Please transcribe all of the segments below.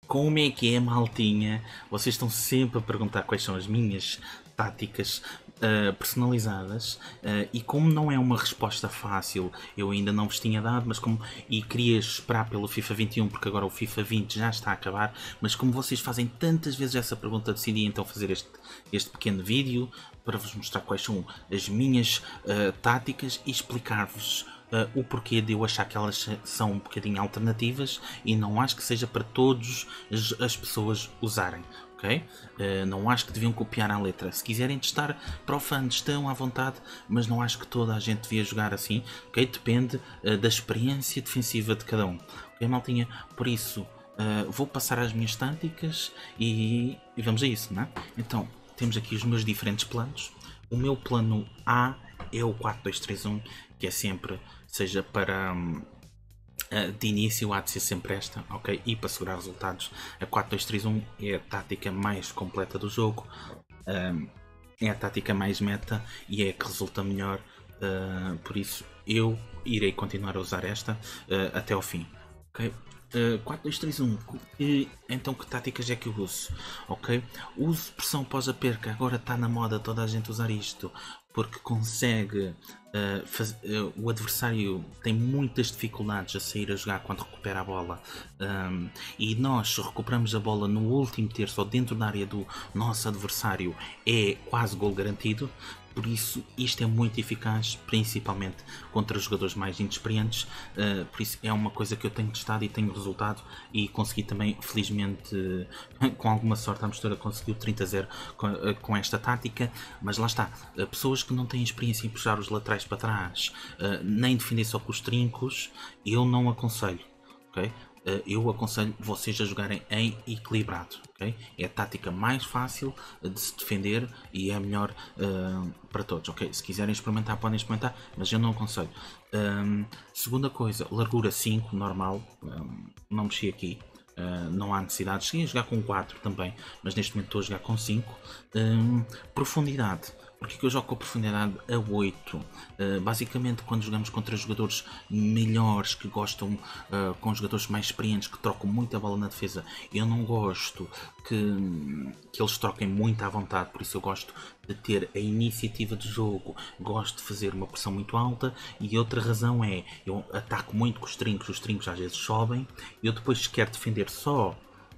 Como é que é, maltinha? Vocês estão sempre a perguntar quais são as minhas táticas personalizadas, e como não é uma resposta fácil, eu ainda não vos tinha dado, mas como e queria esperar pelo FIFA 21 porque agora o FIFA 20 já está a acabar, mas como vocês fazem tantas vezes essa pergunta, decidi então fazer este pequeno vídeo para vos mostrar quais são as minhas táticas e explicar-vos o porquê de eu achar que elas são um bocadinho alternativas e não acho que seja para todas as pessoas usarem. Okay? Não acho que deviam copiar a letra. Se quiserem testar para o fã, estão à vontade, mas não acho que toda a gente devia jogar assim. Okay? Depende da experiência defensiva de cada um. Ok, maltinha? Por isso, vou passar as minhas táticas e vamos a isso, não é? Então, temos aqui os meus diferentes planos. O meu plano A é o 4-2-3-1, que é sempre, seja para de início há de ser sempre esta, ok? E para segurar resultados, a 4-2-3-1 é a tática mais completa do jogo, é a tática mais meta e é a que resulta melhor, por isso eu irei continuar a usar esta até ao fim, ok? 4-2-3-1, então que táticas é que eu uso? Ok, uso pressão pós a perca, agora está na moda toda a gente usar isto, porque consegue, o adversário tem muitas dificuldades a sair a jogar quando recupera a bola, e nós se recuperamos a bola no último terço ou dentro da área do nosso adversário é quase gol garantido. Por isso, isto é muito eficaz, principalmente contra jogadores mais inexperientes. Por isso, é uma coisa que eu tenho testado e tenho resultado. E consegui também, felizmente, com alguma sorte, a mistura conseguiu 30-0 com esta tática. Mas lá está, pessoas que não têm experiência em puxar os laterais para trás, nem defender só com os trincos, eu não aconselho. Okay? Eu aconselho vocês a jogarem em equilibrado, okay? É a tática mais fácil de se defender e é a melhor para todos, ok? Se quiserem experimentar, podem experimentar, mas eu não aconselho. Segunda coisa, largura 5, normal, não mexi aqui. Não há necessidade, cheguei a jogar com 4 também, mas neste momento estou a jogar com 5. Profundidade, porque que eu jogo com a profundidade a 8? Basicamente, quando jogamos contra jogadores melhores, que gostam, com jogadores mais experientes, que trocam muita bola na defesa, eu não gosto que eles troquem muito à vontade, por isso eu gosto de ter a iniciativa de jogo, gosto de fazer uma pressão muito alta. E outra razão é, eu ataco muito com os trincos às vezes sobem, eu depois quero defender só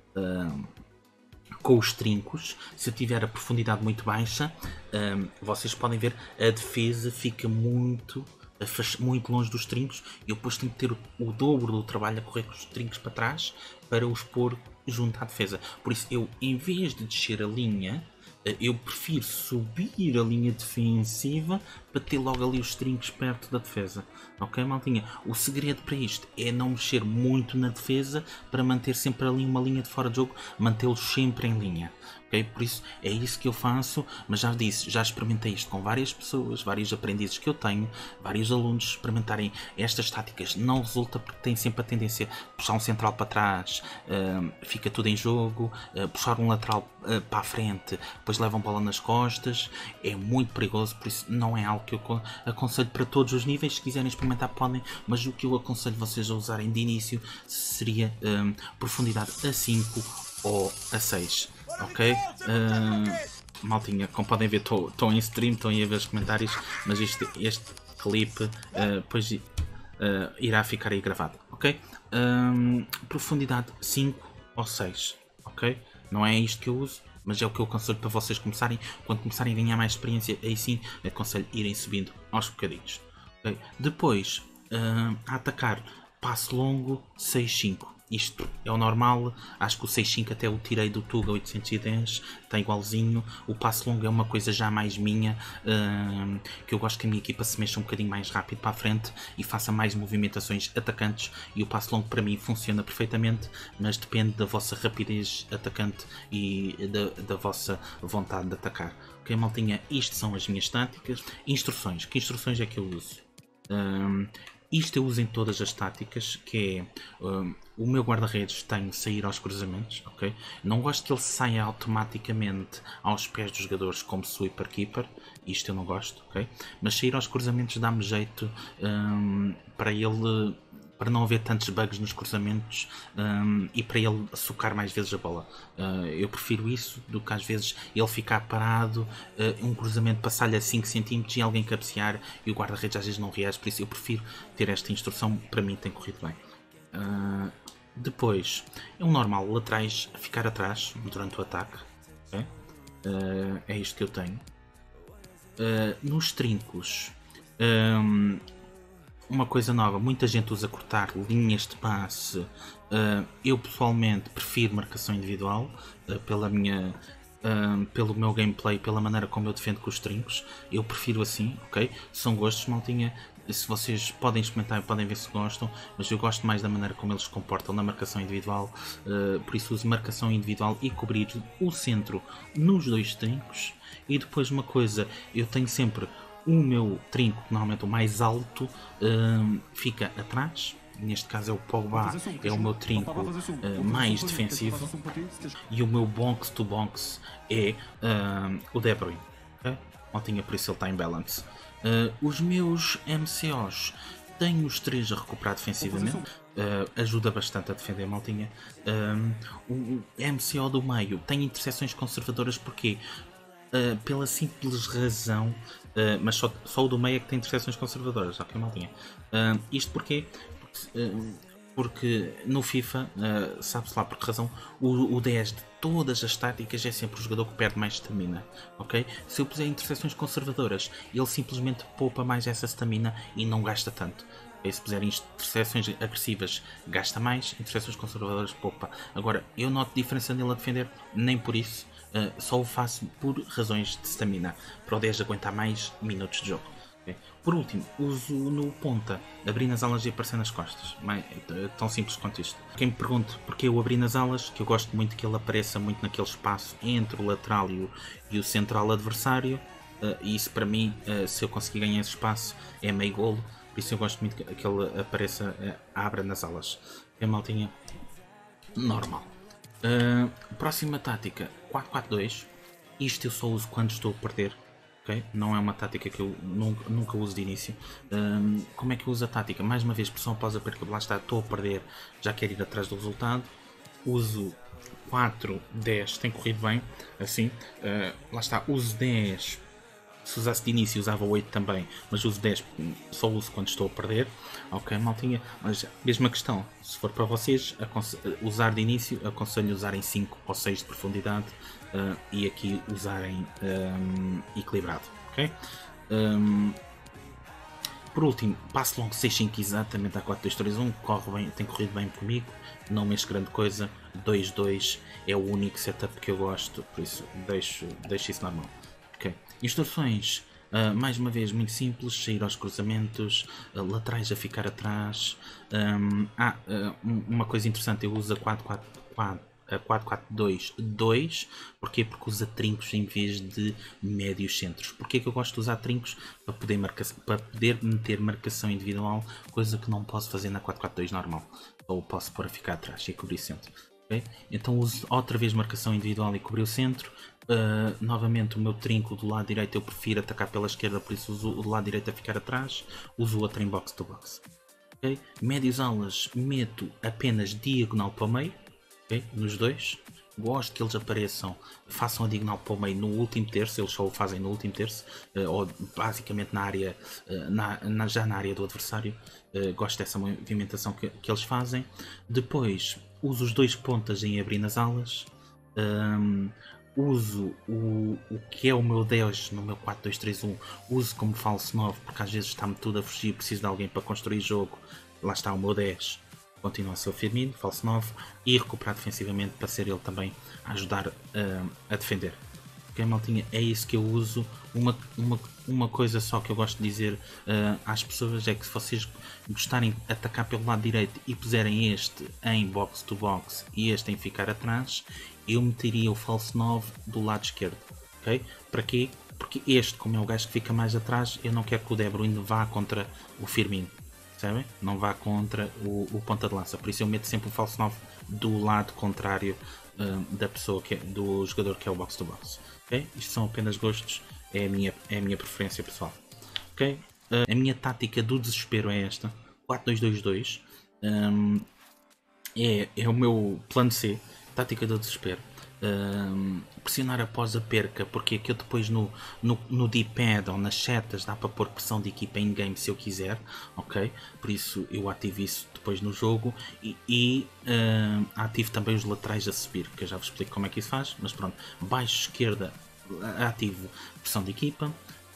com os trincos. Se eu tiver a profundidade muito baixa, vocês podem ver, a defesa fica muito longe dos trincos e eu depois tenho que ter o dobro do trabalho a correr com os trincos para trás para os pôr junto à defesa. Por isso eu, em vez de descer a linha, eu prefiro subir a linha defensiva para ter logo ali os trincos perto da defesa. Ok, maltinha? O segredo para isto é não mexer muito na defesa para manter sempre ali uma linha de fora de jogo, mantê-los sempre em linha. Okay? Por isso é isso que eu faço, mas já disse, já experimentei isto com várias pessoas, vários aprendizes que eu tenho, vários alunos experimentarem estas táticas. Não resulta porque tem sempre a tendência a puxar um central para trás, fica tudo em jogo, puxar um lateral para a frente, depois levam bola nas costas, é muito perigoso. Por isso não é algo que eu aconselho para todos os níveis. Se quiserem experimentar podem, mas o que eu aconselho vocês a usarem de início seria profundidade a 5 ou a 6. Ok? Maltinha, como podem ver, estou em stream, estão aí a ver os comentários, mas este clipe depois irá ficar aí gravado, ok? Profundidade 5 ou 6, ok? Não é isto que eu uso, mas é o que eu aconselho para vocês começarem. Quando começarem a ganhar mais experiência, aí sim aconselho irem subindo aos bocadinhos. Okay? Depois, a atacar, passo longo 6-5. Isto é o normal, acho que o 6-5 até o tirei do Tuga 810, está igualzinho. O passo longo é uma coisa já mais minha, que eu gosto que a minha equipa se mexa um bocadinho mais rápido para a frente e faça mais movimentações atacantes, e o passo longo para mim funciona perfeitamente, mas depende da vossa rapidez atacante e da vossa vontade de atacar. Ok, maltinha, isto são as minhas táticas. Instruções, que instruções é que eu uso? Isto eu uso em todas as táticas, que é o meu guarda-redes tem sair aos cruzamentos, ok? Não gosto que ele saia automaticamente aos pés dos jogadores como sweeper keeper, isto eu não gosto, ok? Mas sair aos cruzamentos dá-me jeito para ele para não haver tantos bugs nos cruzamentos e para ele socar mais vezes a bola. Eu prefiro isso do que às vezes ele ficar parado, um cruzamento passar-lhe a 5 cm e alguém cabecear e o guarda-redes às vezes não reage, por isso eu prefiro ter esta instrução, para mim tem corrido bem. Depois, é um normal, laterais ficar atrás durante o ataque, okay? É isto que eu tenho. Nos trincos, uma coisa nova, muita gente usa cortar linhas de passe. Eu pessoalmente prefiro marcação individual pelo meu gameplay, pela maneira como eu defendo com os trincos. Eu prefiro assim, ok? São gostos, maltinha. Se vocês podem experimentar e podem ver se gostam, mas eu gosto mais da maneira como eles se comportam na marcação individual, por isso uso marcação individual e cobrir o centro nos dois trincos. E depois uma coisa, eu tenho sempre o meu trinco, normalmente o mais alto, fica atrás. Neste caso é o Pogba, é o meu trinco mais defensivo, e o meu box to box é o De Bruyne. Okay? Maltinha, por isso ele está em balance. Os meus MCOs, tenho os 3 a recuperar defensivamente, ajuda bastante a defender, maltinha. O MCO do meio tem interseções conservadoras, porque pela simples razão, mas só o do meio é que tem interseções conservadoras, ok, maltinha? Isto porquê? Porque no FIFA, sabe-se lá por que razão, o 10 de todas as táticas é sempre o jogador que perde mais stamina, ok? Se eu puser interseções conservadoras, ele simplesmente poupa mais essa stamina e não gasta tanto. E se puser interseções agressivas, gasta mais, interseções conservadoras, poupa. Agora, eu noto diferença nele a defender, nem por isso, só o faço por razões de stamina, para o 10 aguentar mais minutos de jogo. Okay. Por último, uso no ponta, abrir nas alas e aparecer nas costas. Tão simples quanto isto. Quem me pergunte porque eu abri nas alas, que eu gosto muito que ele apareça muito naquele espaço entre o lateral e o central adversário, e isso para mim, se eu conseguir ganhar esse espaço, é meio golo. Por isso eu gosto muito que ele apareça, abra nas alas. É maltinha normal. Próxima tática, 4-4-2. Isto eu só uso quando estou a perder. Okay? Não é uma tática que eu nunca uso de início. Como é que eu uso a tática? Mais uma vez, pressão após a perda, lá está, estou a perder, já quero ir atrás do resultado. Uso 4-10, tem corrido bem, assim. Lá está, uso 10. Se usasse de início usava 8 também, mas uso 10, só uso quando estou a perder. Ok, maltinha, mas mesma questão, se for para vocês usar de início, aconselho usarem 5 ou 6 de profundidade, e aqui usarem equilibrado, ok? Por último, passo longo 6-5 exatamente a 4-2-3-1, corre bem, tem corrido bem comigo, não mexo grande coisa. 2-2 é o único setup que eu gosto, por isso deixo isso na mão. Okay. Instruções, mais uma vez muito simples, sair aos cruzamentos, laterais a ficar atrás. Uma coisa interessante, eu uso a 4-4-2-2, porquê? Porque usa trincos em vez de médios centros. Porquê que eu gosto de usar trincos? Para poder meter marcação individual, coisa que não posso fazer na 4-4-2 normal, ou posso pôr a ficar atrás e cobrir o centro. Okay? Então uso outra vez marcação individual e cobrir o centro. Novamente o meu trinco do lado direito eu prefiro atacar pela esquerda, por isso uso o do lado direito a ficar atrás, uso o outro em box to box. Okay? Médios alas meto apenas diagonal para o meio, okay? Nos dois. Gosto que eles apareçam, façam a diagonal para o meio no último terço, eles só o fazem no último terço, ou basicamente na área, já na área do adversário. Gosto dessa movimentação que eles fazem. Depois uso os dois pontas em abrir nas alas. Uso o que é o meu 10 no meu 4-2-3-1, uso como falso 9, porque às vezes está-me tudo a fugir, preciso de alguém para construir jogo. Lá está o meu 10, continua a ser o Firmino, falso 9, e recuperar defensivamente para ser ele também a ajudar a defender. Ok, maltinha, é isso que eu uso. Uma coisa só que eu gosto de dizer às pessoas é que se vocês gostarem de atacar pelo lado direito e puserem este em box to box e este em ficar atrás, eu meteria o falso 9 do lado esquerdo. Okay? Para quê? Porque este, como é o gajo que fica mais atrás, eu não quero que o De Bruyne vá contra o Firmino. Percebem? Não vá contra o ponta de lança. Por isso eu meto sempre o falso 9 do lado contrário da pessoa do jogador que é o box to box. Okay? Isto são apenas gostos, é a minha preferência pessoal. Okay? A minha tática do desespero é esta: 4-2-2-2. É o meu plano C, tática do desespero. Pressionar após a perca, porque aqui eu depois no D-pad ou nas setas dá para pôr pressão de equipa em game se eu quiser, ok? Por isso eu ativo isso depois no jogo e ativo também os laterais a subir, que eu já vos explico como é que isso faz, mas pronto, baixo esquerda ativo pressão de equipa.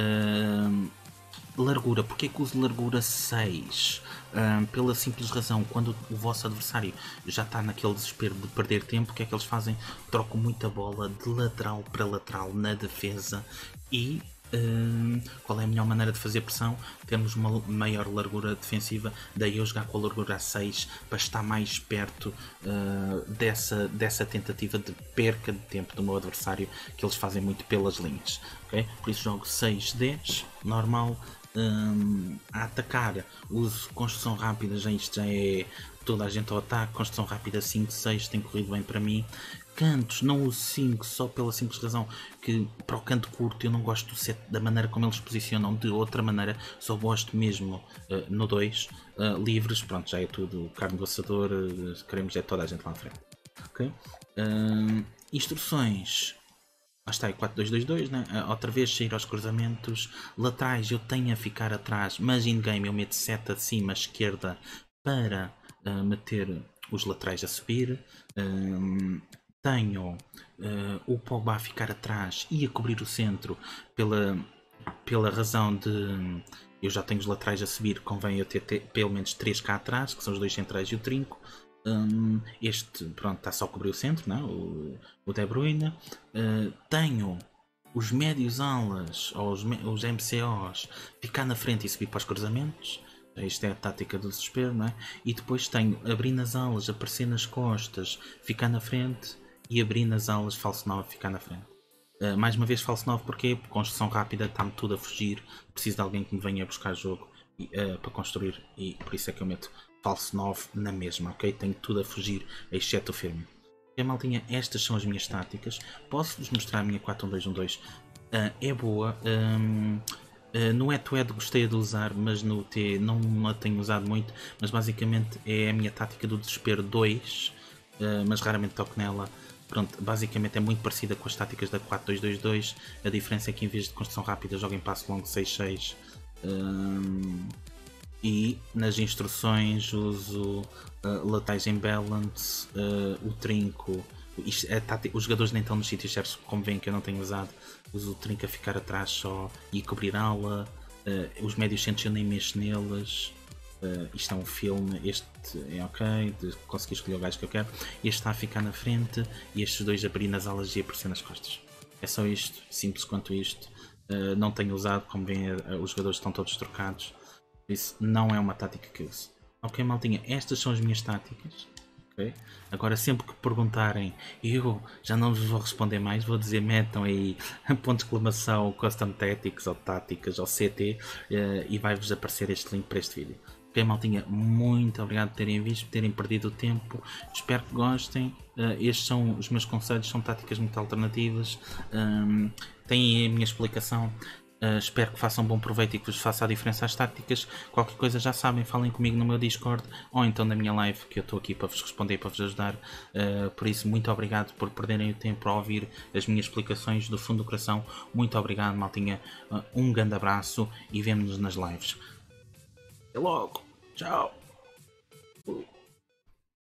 Largura, porque é que uso largura 6? Pela simples razão, quando o vosso adversário já está naquele desespero de perder tempo, o que é que eles fazem? Trocam muita bola de lateral para lateral na defesa e qual é a melhor maneira de fazer pressão? Temos uma maior largura defensiva, daí eu jogar com a largura 6 para estar mais perto dessa tentativa de perca de tempo do meu adversário, que eles fazem muito pelas linhas, okay? Por isso jogo 6-10, normal. A atacar, uso construção rápida, já isto já é toda a gente ao ataque, construção rápida 5-6 tem corrido bem para mim. Cantos, não uso 5 só pela simples razão que para o canto curto eu não gosto do set, da maneira como eles posicionam, de outra maneira, só gosto mesmo no 2, livres, pronto, já é tudo carne do assador, queremos é toda a gente lá na frente. Okay? Instruções. Lá está, é 4-2-2-2, né? Outra vez sair aos cruzamentos. Laterais eu tenho a ficar atrás, mas in game eu meto seta de cima, esquerda, para meter os laterais a subir. Tenho o Pogba a ficar atrás e a cobrir o centro pela razão de eu já tenho os laterais a subir, convém eu ter pelo menos 3 cá atrás, que são os dois centrais e o trinco. Este, pronto, está só a cobrir o centro, não? O De Bruyne. Tenho os médios alas, ou os MCOs, ficar na frente e subir para os cruzamentos. Isto é a tática do desespero, não é? E depois tenho abrir nas alas, aparecer nas costas, ficar na frente e abrir nas alas, falso 9, ficar na frente. Mais uma vez falso 9 porque construção rápida, está-me tudo a fugir, preciso de alguém que me venha buscar jogo para construir e por isso é que eu meto falso 9 na mesma, ok? Tenho tudo a fugir, exceto o firme. Ok, maltinha, estas são as minhas táticas. Posso-vos mostrar a minha 4-1-2-1-2. É boa. No head-to-head gostei de usar, mas no T não a tenho usado muito. Mas basicamente é a minha tática do desespero 2, mas raramente toco nela. Pronto, basicamente é muito parecida com as táticas da 4-2-2-2. A diferença é que em vez de construção rápida jogo em passo longo 6-6. E nas instruções uso laterais em balance, o trinco. Os jogadores nem estão nos sítios certos, como veem que eu não tenho usado. Uso o trinco a ficar atrás só e cobrir ala. Os médios centros eu nem mexo neles. Isto é um filme, este é ok, de conseguir escolher o gajo que eu quero. Este está a ficar na frente e estes dois abrir nas alas e aparecer nas costas. É só isto, simples quanto isto. Não tenho usado, como veem, os jogadores estão todos trocados. Isso não é uma tática que eu uso. Ok, maltinha, estas são as minhas táticas. Okay? Agora, sempre que perguntarem, eu já não vos vou responder mais, vou dizer metam aí ponto de exclamação Custom Tactics ou Táticas ou CT e vai-vos aparecer este link para este vídeo. Ok, maltinha, muito obrigado por terem visto, por terem perdido o tempo. Espero que gostem. Estes são os meus conselhos, são táticas muito alternativas. Têm a minha explicação. Espero que façam bom proveito e que vos faça a diferença às táticas. Qualquer coisa já sabem, falem comigo no meu Discord ou então na minha live, que eu estou aqui para vos responder e para vos ajudar. Por isso, muito obrigado por perderem o tempo a ouvir as minhas explicações do fundo do coração. Muito obrigado, maltinha. Um grande abraço e vemo-nos nas lives. Até logo. Tchau.